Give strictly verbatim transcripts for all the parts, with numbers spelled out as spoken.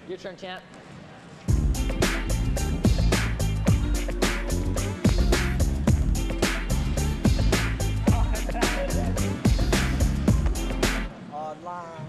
Your turn, champ. Online.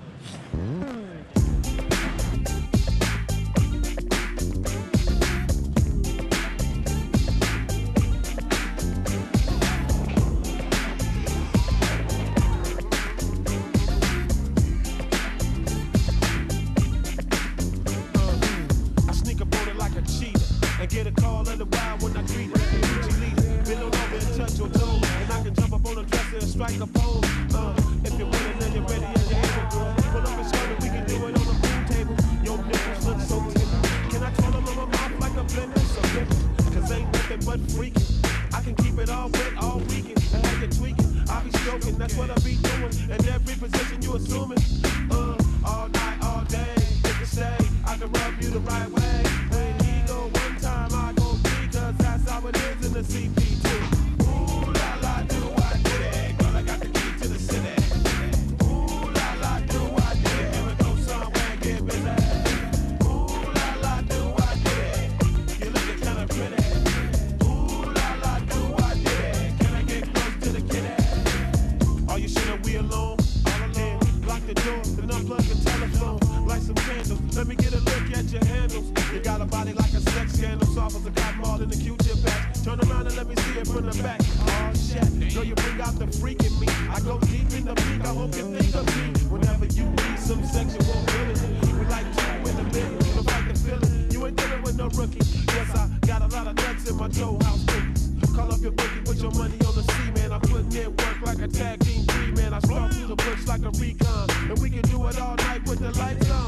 And get a call of the wild when I treat it. Gucci leader, bend on over and touch your toes. And I can jump up on a dresser and strike a pose. Uh, if you're willing and you're ready and you're able, girl. Pull up and show me we can do it on the pool table. Your nipples look so tender. Can I twirl them on my mouth like a blender? So different, cause ain't nothing but freaking. I can keep it all wet all weekend. And how you tweaking, I'll be stroking. That's what I be doing. And every position you assuming. Uh, all night, all day, if you stay, I can rub you the right way. When he go one time, I go three, cause that's how it is in the C P T. Ooh la la, do I did it? Girl, I got the key to the city. Ooh la la, do I did it? Can we go somewhere and get busy? Ooh la la, do I did it? You looking kinda pretty. Ooh la la, do I did it? Can I get close to the kitty? Are you sure that we alone? All alone. Lock the door, then unplug the telephone. Light some candles, let me get a look at your handles. You got a body like a sex scandal, soft as a cotton ball in the Q-tip patch. Turn around and let me see it from the back. Oh shit, girl, you bring out the freak in me. I go deep in the peak, I hope you think of me. Whenever you need some sexual feeling, we like two in the middle, you like the feeling. You ain't dealing with no rookie. Yes, I got a lot of nuts in my toe house cookies. Call up your bookie, put your money on the sea, man. I'm putting in work like a tag team three, man. I stalk through the bush like a recon, and we can do it all night with the lights on.